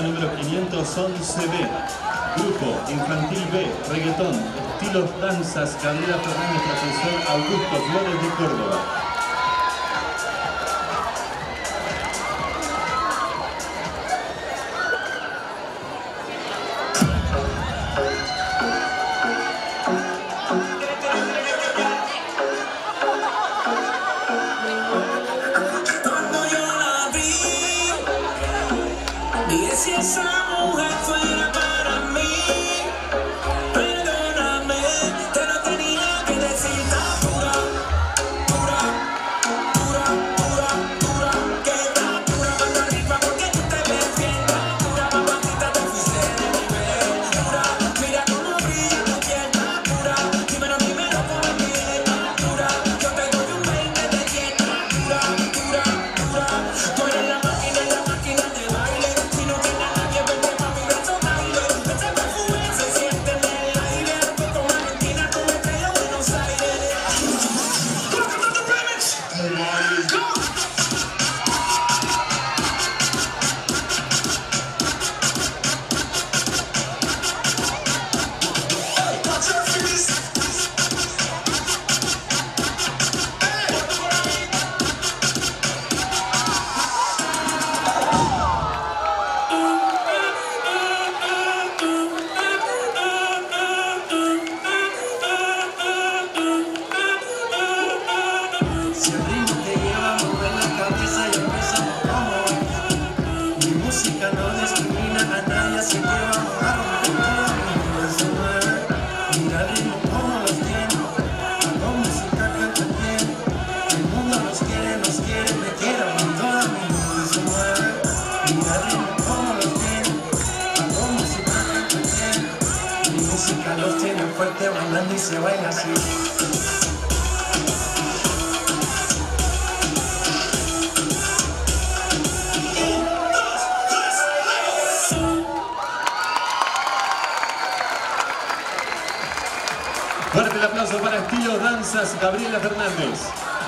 número 511B. Grupo Infantil B, Reggaetón, Estilos Danzas, Gabriela Fernández, profesor Augusto Flores de Córdoba. Si esa mujer fuera para mí, perdóname, te lo tenía que decir. Está pura, pura, pura, pura, pura, que está pura cuando arriba porque tú te ves bien. Está pura, mamacita, te fuiste de nivel. Pura, mira cómo brilla tu piel. Está pura, dímelo por mi piel. Está pura, yo te doy un 20 de 10. Está pura, pura, pura, tú eres la máquina de baile. Si no tienes a nadie, vete pa' mi brazo, baile. Ese perfume se siente en el aire. Con Valentina, con Estrella, Buenos Aires. Welcome to the remix. Oh my God. Watch your face. Si el ritmo te lleva a mover la cabeza y empezamos a mover. Mi música no discrimina a nadie, así que vamos a romper todo el mundo se mueve. Mira el ritmo como los tiene, hago música canta bien. El mundo nos quiere, me quiere, todo el mundo se mueve. Mira el ritmo como los tiene, hago música canta bien. Mi música los tiene fuerte bailando y se baila así. Fuerte el aplauso para Estilos Danzas, Gabriela Fernández.